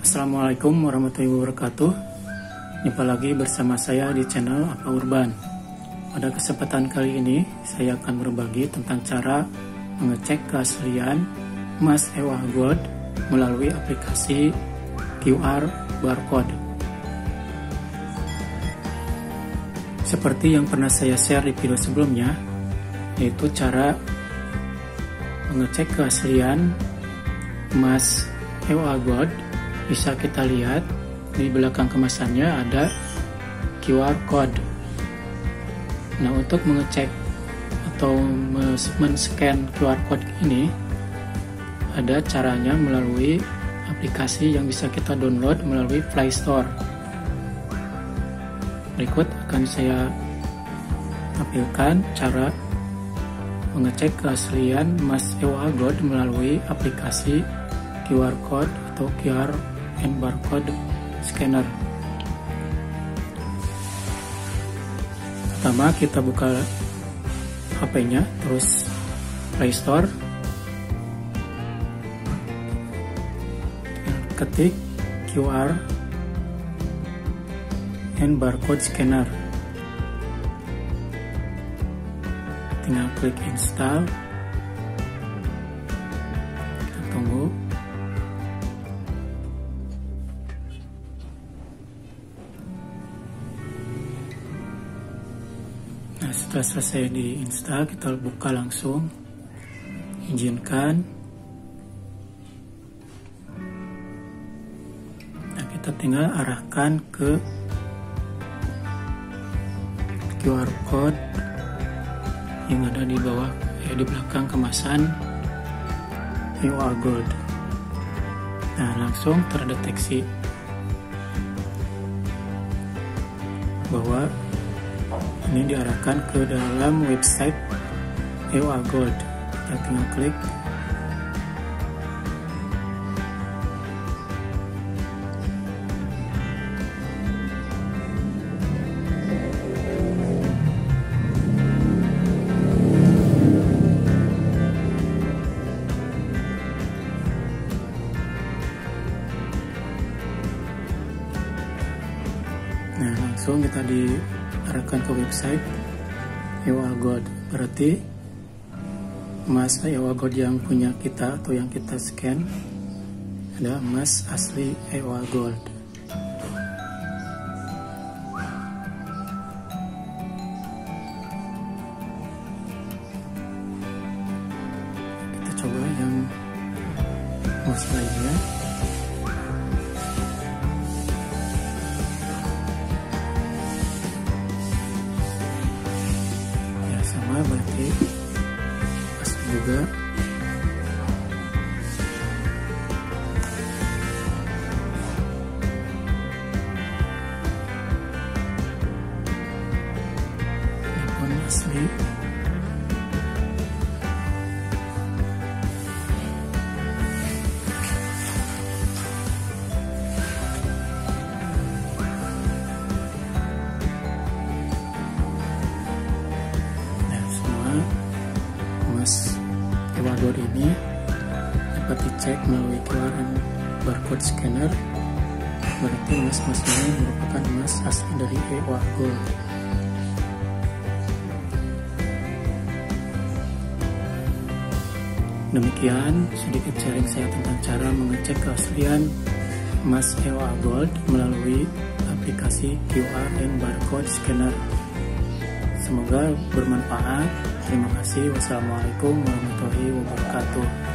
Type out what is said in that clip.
Assalamualaikum warahmatullahi wabarakatuh. Jumpa lagi bersama saya di channel Apa Urban. Pada kesempatan kali ini saya akan berbagi tentang cara mengecek keaslian emas EWA Gold melalui aplikasi QR barcode. Seperti yang pernah saya share di video sebelumnya, yaitu cara mengecek keaslian emas EWA Gold. Bisa kita lihat di belakang kemasannya ada QR code. Nah, untuk mengecek atau men-scan QR code ini ada caranya melalui aplikasi yang bisa kita download melalui Play Store. Berikut akan saya tampilkan cara mengecek keaslian emas EWA Gold melalui aplikasi QR code atau QR and barcode scanner. Pertama kita buka HP-nya, terus Play Store, ketik QR and barcode scanner, tinggal klik install, kita tunggu. Nah, setelah selesai diinstal, kita buka langsung, izinkan. Nah, kita tinggal arahkan ke QR code yang ada di bawah, di belakang kemasan EWA Gold. Nah, langsung terdeteksi bahwa ini diarahkan ke dalam website EWA Gold. Kita tinggal klik. Nah, langsung kita diarahkan ke website EWA Gold. Berarti emas EWA Gold yang punya kita atau yang kita scan ada emas asli EWA Gold. Kita coba yang emas lainnya. Sama, berarti pas juga. Ini pun asli. Emas EWA Gold ini dapat dicek melalui QR and barcode scanner. Berarti emas-emas ini merupakan emas asli dari EWA Gold. Demikian sedikit sharing saya tentang cara mengecek keaslian emas EWA Gold melalui aplikasi QR and barcode scanner. Semoga bermanfaat. Terima kasih. Wassalamualaikum warahmatullahi wabarakatuh.